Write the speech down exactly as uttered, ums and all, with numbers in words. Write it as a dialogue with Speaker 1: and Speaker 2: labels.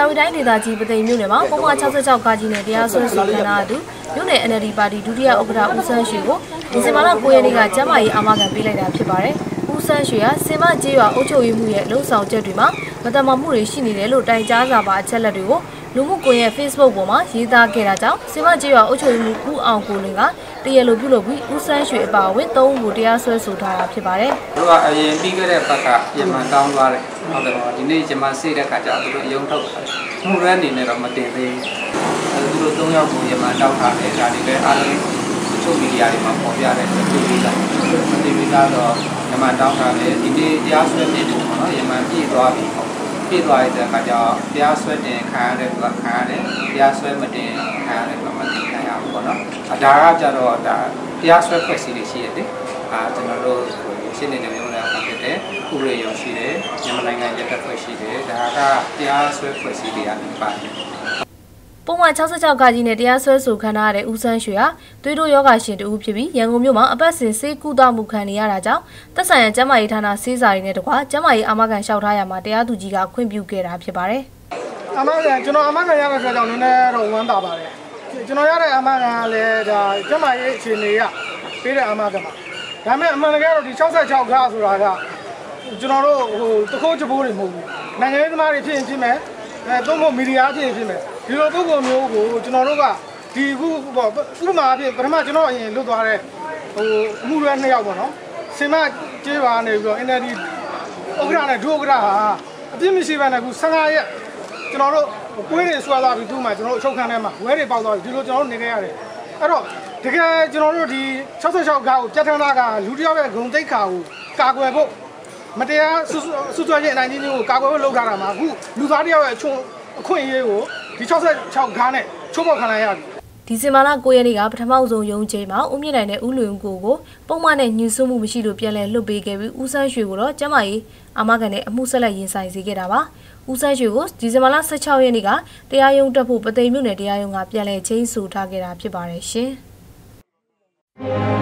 Speaker 1: ဝတီတိုင်းဒေသကြီးပသိမ်မြို့နယ်မှာပုံမှန်၆၆ကားကြီးနဲ့တရားစွဲဆိုခံရသူမြို့နယ် N L D ပါတီဒုတိယဥက္ကဋ္ဌဦးဆန်းရွှေကိုဒီဇင်ဘာလ၉ရက်နေ့ကကျန်းမာရေးအာမခံပေးလိုက်တာဖြစ်ပါတယ်။ဦးဆန်းရွှေကစင်မကျေးရွာအုပ်ချုပ်ရေးမှုရဲ့လှုံ့ဆော်ချက်တွေမှာမတမာမှုတွေရှိနေတယ်လို့တိုင်ကြားစာပါအချက်လက်တွေကိုလူမှုကွန်ရက် Facebook ပေါ်မှာရေးသားခဲ့တာကြောင့်စင်မကျေးရွာအုပ်ချုပ်ရေးမှုဦးအောင်ကိုလင်းကတရားလိုပြုလုပ်ပြီးဦးဆန်းရွှေအပါအဝင်၃ဦးကိုတရားစွဲဆိုထားတာဖြစ်ပါတယ်
Speaker 2: ။သူကအရင်ပြီးခဲ့တဲ့ဘက်ကပြန်မှတောင်းသွားတယ်။ဟုတ်တယ်ပေါ့ဒီနေ့ကျွန်မစိတ်တဲ့ခါကျတော့သူတို့ရုံထုတ်တယ်။မှုရဲအနေနဲ့တော့မတင်သေးဘူး။သူတို့၃ယောက်ကိုပြန်မှတောင်းထားတယ်ဒါတွေလည်းအားလုံးချုပ်မီဒီယာတွေမှာပေါ်ပြတယ်သူတို့ပြီးတာ။မတင်ပြီးတော့ကျွန်မတောင်းထားတယ်ဒီနေ့တရားစွဲနေပုံပေါ့နော်။ပြန်မှပြည့်သွားပြီပေါ့။ပြည့်သွားတဲ့အခါကျတော့တရားစွဲတင်ခံရတဲ့သူကခံရတယ်။တရားစွဲမတင်ခံရတဲ့သူကမတင်ခံရဘူးပေါ့နော်။ဒါကကြတော့ဒါတရားစွဲဖွဲ့စည်းနေရှိရတယ်။အာကျွန်တော်တို့ရှင်းနေတဲ့မျိုးလည်းဖြစ်တယ်။ဥပဒေရောရှိတယ်။မြန်မာနိုင်ငံရပ်တပ်ဖွဲ့ရှိတယ်။ဒါကတရားစွဲဖွဲ့စည်းတွေကပါတယ်။
Speaker 1: ပုံမှန်၆၆ကားကြီးနဲ့တရားစွဲဆိုခံရတဲ့ဦးဆန်းရွှေဟာသွေးတိုးယောဂရှင်တူဖြစ်ပြီးရန်ကုန်မြို့မှာအပတ်စဉ်ဆေးကုသမှုခံနေရတာကြောင့်သက်ဆိုင်ရာကျန်းမာရေးဌာနဆေးစာတွေနဲ့တကွာကျန်းမာရေးအာမခံလျှောက်ထားရမှာတရားသူကြီးကခွင့်ပြုခဲ့တာဖြစ်ပါတယ်
Speaker 3: ။အာမခံကျွန်တော်အာမခံရတဲ့အတွက်ကြောင့်နည်းနည်းတော့ဝမ်းသာပါတယ်။ကျွန်တော်ရတဲ့အာမခံကလည်းဒါကျန်းမာရေးအခြေအနေရပေးတဲ့အာမခံပါ။ဒါပေမဲ့အမှန်တကယ်တော့ဒီ၆၆ကားဆိုတာကကျွန်တော်တို့ဟိုတခိုးချပိုးတွေမဟုတ်ဘူး။နိုင်ငံရေးသမားတွေဖြစ်ရင်ဖြစ်မယ်။အဲသုံးဖို့မီဒီယာဖြစ်ရင်ဖြစ်မယ်။ဒီလိုပုဂ္ဂိုလ်မျိုးကိုကျွန်တော်တို့ကဒီခုပေါ့ဥပမာအဖြစ်ပထမကျွန်တော်အရင်လွတ်သွားတဲ့ဟိုအမှုရဲနှစ်ယောက်ပေါ့နော်စင်မကျေးပါနေပြီးတော့ N L D ဥက္ကဋ္ဌနဲ့ဒုဥက္ကဋ္ဌဟာအပြစ်မရှိဘဲနဲ့ခု၁၅ရက်ကျွန်တော်တို့ကွေးတွေဆွဲသွားပြီးသူ့မှာကျွန်တော်တို့အချုပ်ခန်းထဲမှာဝဲတွေပေါက်သွားပြီးဒီလိုကျွန်တော်တို့နေခဲ့ရတယ်အဲ့တော့တကယ်ကျွန်တော်တို့ဒီ၆၆ကားကိုပြဋ္ဌာန်းတာကလူတစ်ယောက်ရဲ့ဂုဏ်သိက္ခာကိုကာကွယ်ဖို့မတရားဆွဆွဆွခြင်းအနိုင်ကျင့်ခြင်းကိုကာကွယ်ဖို့လုပ်ထားတာမှာအခုလူသားတစ်ယောက်ရဲ့အခွင့်အခွင့်အရေးကိုဒီ၆၆ကားနဲ့ချိုးဖောက်ခံလိုက်ရပြီ
Speaker 1: ဒီဇင်ဘာလ၉ရက်နေ့ကပထမဆုံးရုံးချိန်မှာဦးမြင့်နိုင်နဲ့ဦးလွင်ကိုကိုပုံမှန်နဲ့ညှဉ်းဆဲမှုမရှိလို့ပြန်လည်လွှတ်ပေးခဲ့ပြီးဦးဆန်းရွှေကိုတော့ကျန်းမာရေးအာမခံနဲ့အမှုဆက်လက်ရင်ဆိုင်စေခဲ့တာပါဦးဆန်းရွှေကိုဒီဇင်ဘာလ၁၆ရက်နေ့ကတရားရုံးတက်ဖို့ပသိမ်မြို့နယ်တရားရုံးကပြန်လည်ချိန်းဆိုထားခဲ့တာဖြစ်ပါတယ်ရှင်